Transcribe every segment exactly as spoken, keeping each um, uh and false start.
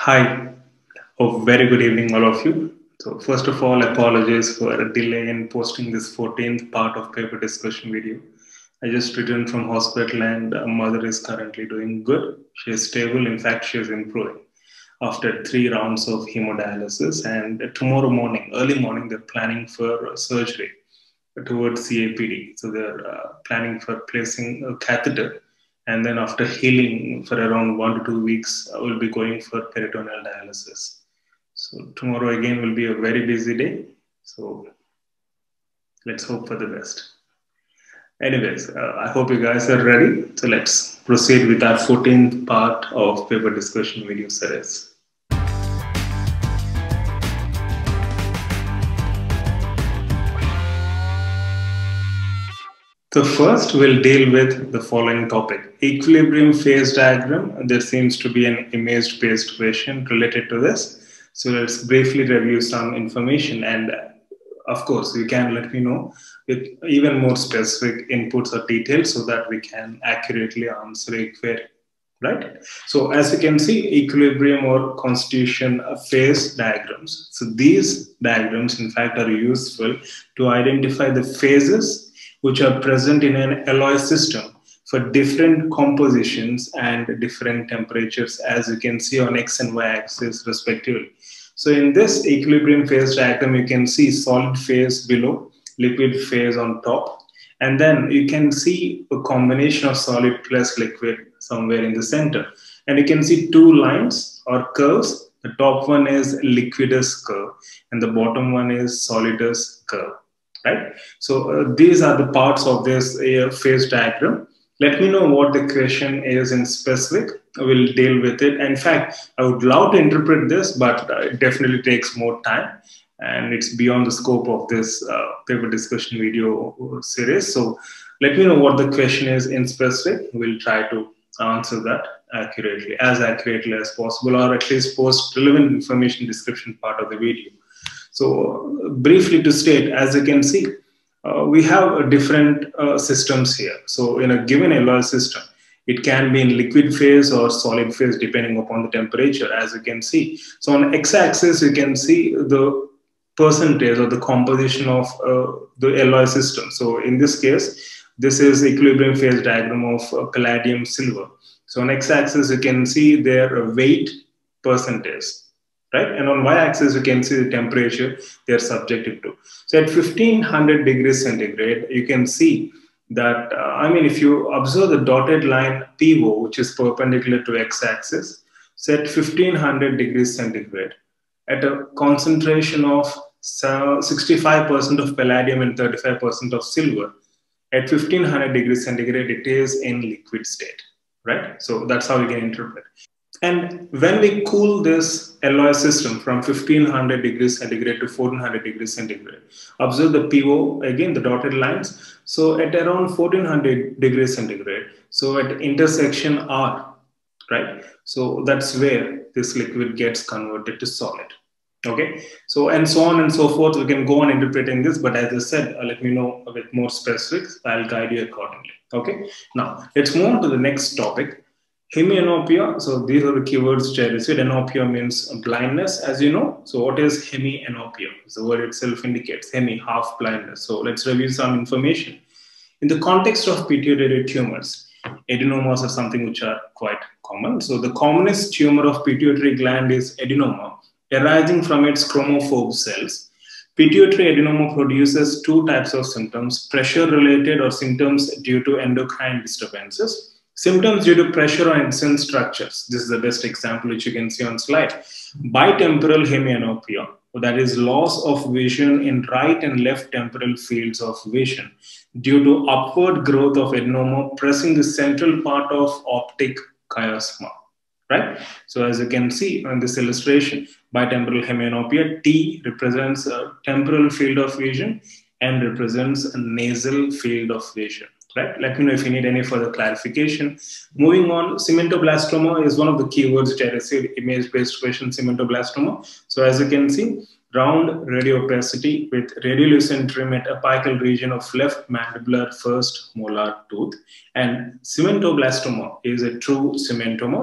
Hi, a very good evening, all of you. So, first of all, apologies for a delay in posting this fourteenth part of paper discussion video. I just returned from hospital and uh, mother is currently doing good. She is stable. In fact, she is improving after three rounds of hemodialysis. And tomorrow morning, early morning, they're planning for surgery towards C A P D. So they're uh, planning for placing a catheter, and then after healing for around one to two weeks, I will be going for peritoneal dialysis. So tomorrow again will be a very busy day. So let's hope for the best. Anyways, uh, I hope you guys are ready. So let's proceed with our fourteenth part of paper discussion video series. So first, we'll deal with the following topic. Equilibrium phase diagram. There seems to be an image-based question related to this. So let's briefly review some information. And uh, of course, you can let me know with even more specific inputs or details so that we can accurately answer a query. Right? So as you can see, equilibrium or constitution phase diagrams. So these diagrams, in fact, are useful to identify the phases which are present in an alloy system for different compositions and different temperatures, as you can see on X and Y axis respectively. So in this equilibrium phase diagram, you can see solid phase below, liquid phase on top, and then you can see a combination of solid plus liquid somewhere in the center. And you can see two lines or curves. The top one is liquidus curve and the bottom one is solidus curve. Right? So uh, these are the parts of this uh, phase diagram. Let me know what the question is in specific. I will deal with it. In fact, I would love to interpret this, but uh, it definitely takes more time and it's beyond the scope of this uh, paper discussion video series. So let me know what the question is in specific. We'll try to answer that accurately, as accurately as possible, or at least post relevant information description part of the video. So briefly to state, as you can see, uh, we have different uh, systems here. So in a given alloy system, it can be in liquid phase or solid phase depending upon the temperature, as you can see. So on x-axis, you can see the percentage or the composition of uh, the alloy system. So in this case, this is equilibrium phase diagram of uh, palladium silver. So on x-axis, you can see their weight percentage. Right? And on y-axis, you can see the temperature they're subjected to. So at fifteen hundred degrees centigrade, you can see that, uh, I mean, if you observe the dotted line P O, which is perpendicular to x-axis, so at fifteen hundred degrees centigrade, at a concentration of sixty-five percent of palladium and thirty-five percent of silver, at fifteen hundred degrees centigrade, it is in liquid state, right? So that's how we can interpret. And when we cool this alloy system from fifteen hundred degrees centigrade to fourteen hundred degrees centigrade, observe the P O, again, the dotted lines. So at around fourteen hundred degrees centigrade, so at intersection R, right? So that's where this liquid gets converted to solid. Okay, so and so on and so forth. We can go on interpreting this, but as I said, uh, let me know with more specifics. I'll guide you accordingly. Okay, now let's move on to the next topic. Hemianopia. So these are the keywords which I received. Anopia means blindness, as you know. So what is hemianopia? The word itself indicates hemi, half blindness. So let's review some information. In the context of pituitary tumors, adenomas are something which are quite common. So the commonest tumor of pituitary gland is adenoma, arising from its chromophobe cells. Pituitary adenoma produces two types of symptoms: pressure-related or symptoms due to endocrine disturbances. Symptoms due to pressure on adjacent structures. This is the best example which you can see on slide. Bitemporal hemianopia, that is loss of vision in right and left temporal fields of vision due to upward growth of adenoma pressing the central part of optic chiasma. Right? So as you can see on this illustration, bitemporal hemianopia, T represents a temporal field of vision and represents a nasal field of vision. Right? Let me know if you need any further clarification. Moving on, cementoblastoma is one of the keywords which I received, image-based question, cementoblastoma. So as you can see, round radiopacity with radiolucent rim at apical region of left mandibular first molar tooth. And cementoblastoma is a true cementoma.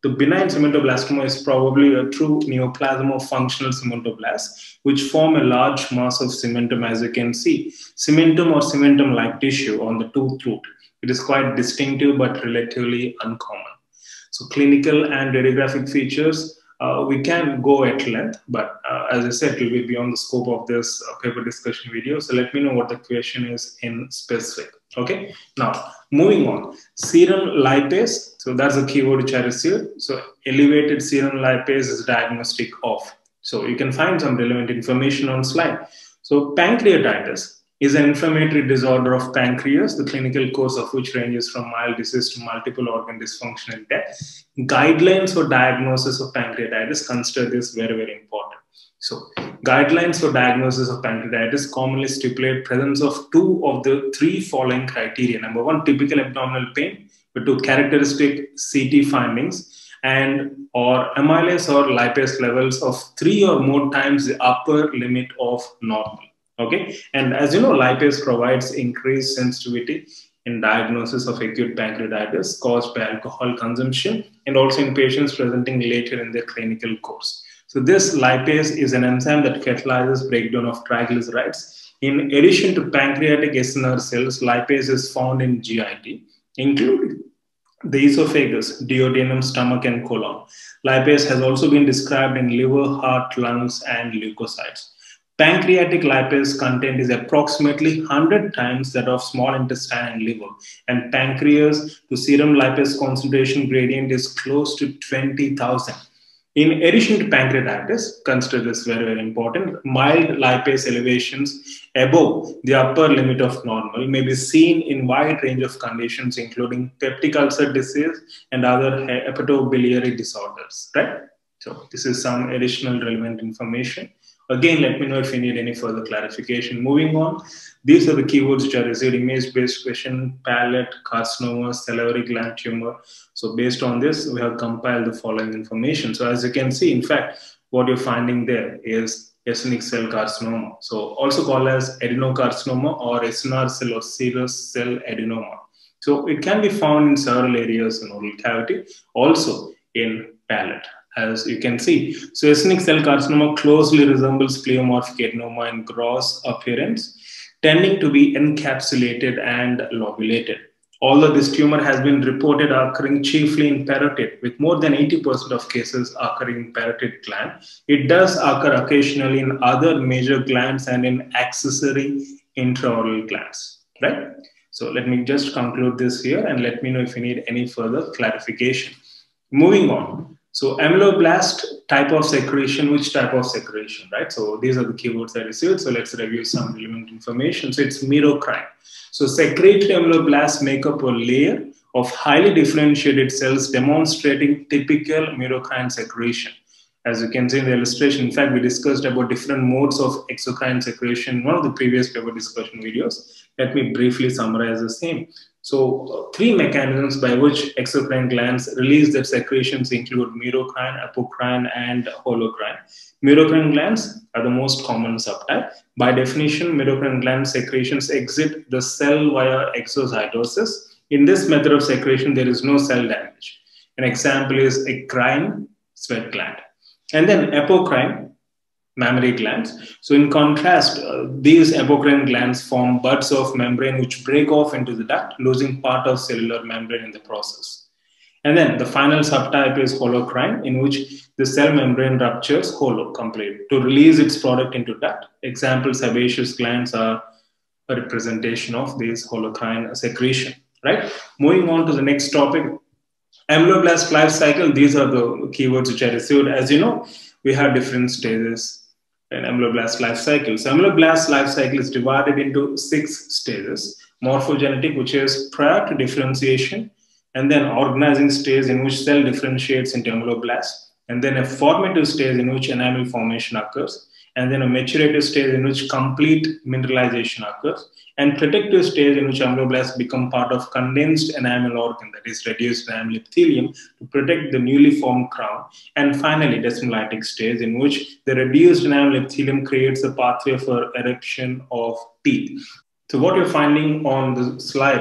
The benign cementoblastoma is probably a true neoplasm of functional cementoblasts, which form a large mass of cementum, as you can see. Cementum or cementum-like tissue on the tooth root. It is quite distinctive but relatively uncommon. So clinical and radiographic features, uh, we can go at length, but uh, as I said, it will be beyond the scope of this uh, paper discussion video. So let me know what the question is in specific. Okay, now moving on. Serum lipase, so that's the keyword which I received. So elevated serum lipase is diagnostic of. So you can find some relevant information on slide. So pancreatitis is an inflammatory disorder of pancreas, the clinical course of which ranges from mild disease to multiple organ dysfunction and death. Guidelines for diagnosis of pancreatitis consider this very, very important. So guidelines for diagnosis of pancreatitis commonly stipulate presence of two of the three following criteria. Number one, typical abdominal pain with two characteristic C T findings and or amylase or lipase levels of three or more times the upper limit of normal. Okay, and as you know, lipase provides increased sensitivity in diagnosis of acute pancreatitis caused by alcohol consumption and also in patients presenting later in their clinical course. So this lipase is an enzyme that catalyzes breakdown of triglycerides. In addition to pancreatic S N R cells, lipase is found in G I T, including the esophagus, duodenum, stomach, and colon. Lipase has also been described in liver, heart, lungs, and leukocytes. Pancreatic lipase content is approximately one hundred times that of small intestine and liver, and pancreas to serum lipase concentration gradient is close to twenty thousand. In addition to pancreatitis, consider this very, very important, mild lipase elevations above the upper limit of normal may be seen in wide range of conditions, including peptic ulcer disease and other hepatobiliary disorders, right? So this is some additional relevant information. Again, let me know if you need any further clarification. Moving on, these are the keywords which are received: image-based question, palate, carcinoma, salivary gland tumor. So based on this, we have compiled the following information. So as you can see, in fact, what you're finding there is ethnic cell carcinoma. So also called as adenocarcinoma or S N R cell or serous cell adenoma. So it can be found in several areas in oral cavity, also in palate, as you can see. So ethnic cell carcinoma closely resembles pleomorphic adenoma in gross appearance, tending to be encapsulated and lobulated. Although this tumor has been reported occurring chiefly in parotid, with more than eighty percent of cases occurring in parotid gland, it does occur occasionally in other major glands and in accessory intraoral glands, right? So let me just conclude this here and let me know if you need any further clarification. Moving on. So amyloblast type of secretion, which type of secretion, right? So these are the keywords I received. So let's review some relevant information. So it's merocrine. So secretory amyloblasts make up a layer of highly differentiated cells demonstrating typical merocrine secretion. As you can see in the illustration, in fact, we discussed about different modes of exocrine secretion in one of the previous paper discussion videos. Let me briefly summarize the same. So uh, three mechanisms by which exocrine glands release their secretions include merocrine, apocrine, and holocrine. Merocrine glands are the most common subtype. By definition, merocrine gland secretions exit the cell via exocytosis. In this method of secretion, there is no cell damage. An example is ecrine, sweat gland. And then apocrine, mammary glands. So in contrast, uh, these apocrine glands form buds of membrane which break off into the duct, losing part of cellular membrane in the process. And then the final subtype is holocrine, in which the cell membrane ruptures holo, complete, to release its product into duct. Example, sebaceous glands are a representation of this holocrine secretion, right? Moving on to the next topic, amyloblast life cycle. These are the keywords which I received. As you know, we have different stages in amyloblast life cycle. So amyloblast life cycle is divided into six stages. Morphogenetic, which is prior to differentiation, and then organizing stage in which cell differentiates into amyloblast, and then a formative stage in which enamel formation occurs, and then a maturative stage in which complete mineralization occurs, and protective stage in which ameloblasts become part of condensed enamel organ, that is reduced enamel epithelium, to protect the newly formed crown, and finally desmolytic stage in which the reduced enamel epithelium creates a pathway for eruption of teeth. So what you're finding on the slide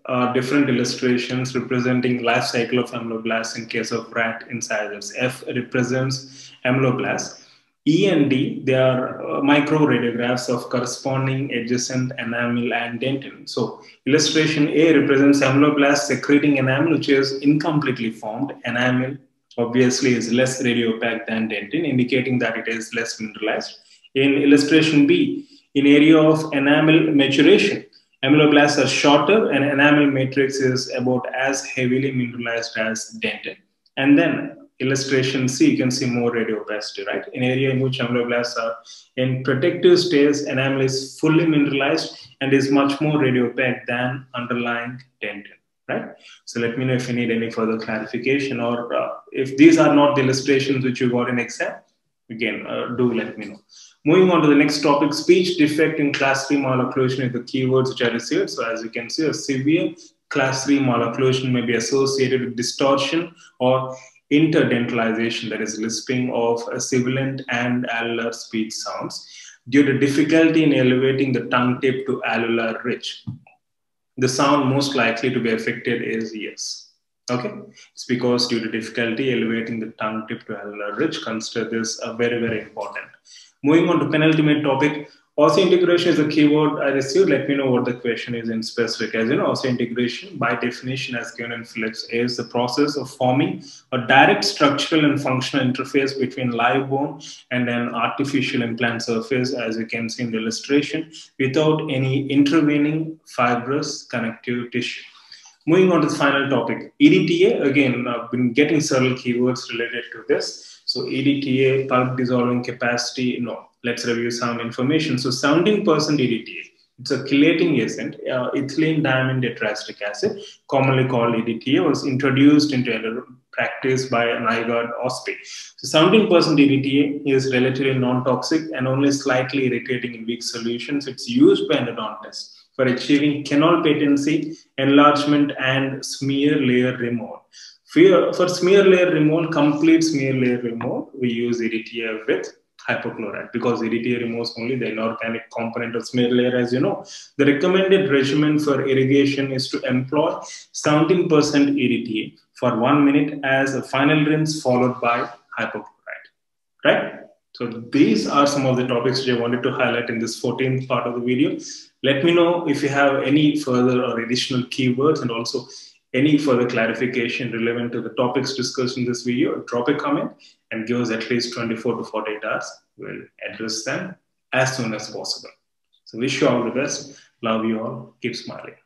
are different illustrations representing life cycle of ameloblasts in case of rat incisors. F represents ameloblasts. E and D, they are uh, microradiographs of corresponding adjacent enamel and dentin. So illustration A represents ameloblasts secreting enamel, which is incompletely formed. Enamel obviously is less radiopaque than dentin, indicating that it is less mineralized. In illustration B, in area of enamel maturation, ameloblasts are shorter and enamel matrix is about as heavily mineralized as dentin. And then illustration C, you can see more radiopacity, right? In area in which ameloblasts are in protective stage, enamel is fully mineralized and is much more radiopaque than underlying dentin, right? So let me know if you need any further clarification, or uh, if these are not the illustrations which you got in exam, again, uh, do let me know. Moving on to the next topic, speech defect in class three malocclusion is the keywords which I received. So as you can see, a severe class three malocclusion may be associated with distortion or interdentalization, that is lisping of sibilant and allular speech sounds due to difficulty in elevating the tongue tip to allular ridge. The sound most likely to be affected is yes. Okay, it's because due to difficulty elevating the tongue tip to allular ridge. Consider this a very, very important. Moving on to penultimate topic, osseointegration is a keyword I received. Let me know what the question is in specific. As you know, osseointegration by definition as given in Phillips is the process of forming a direct structural and functional interface between live bone and an artificial implant surface, as you can see in the illustration, without any intervening fibrous connective tissue. Moving on to the final topic, E D T A. Again, I've been getting several keywords related to this. So E D T A, pulp dissolving capacity, no. Let's review some information. So seventeen percent E D T A, it's a chelating agent, uh, ethylene diamine tetraesteric acid, commonly called E D T A, was introduced into practice by Nygaard Osprey. So seventeen percent E D T A is relatively non-toxic and only slightly irritating in weak solutions. It's used by endodontists for achieving canal patency, enlargement, and smear layer removal. For, for smear layer removal, complete smear layer removal, we use E D T A with hypochlorite, because E D T A removes only the inorganic component of smear layer, as you know. The recommended regimen for irrigation is to employ seventeen percent E D T A for one minute as a final rinse followed by hypochlorite, right? So these are some of the topics which I wanted to highlight in this fourteenth part of the video. Let me know if you have any further or additional keywords and also any further clarification relevant to the topics discussed in this video. Drop a comment and give us at least twenty-four to forty-eight hours. We'll address them as soon as possible. So wish you all the best. Love you all. Keep smiling.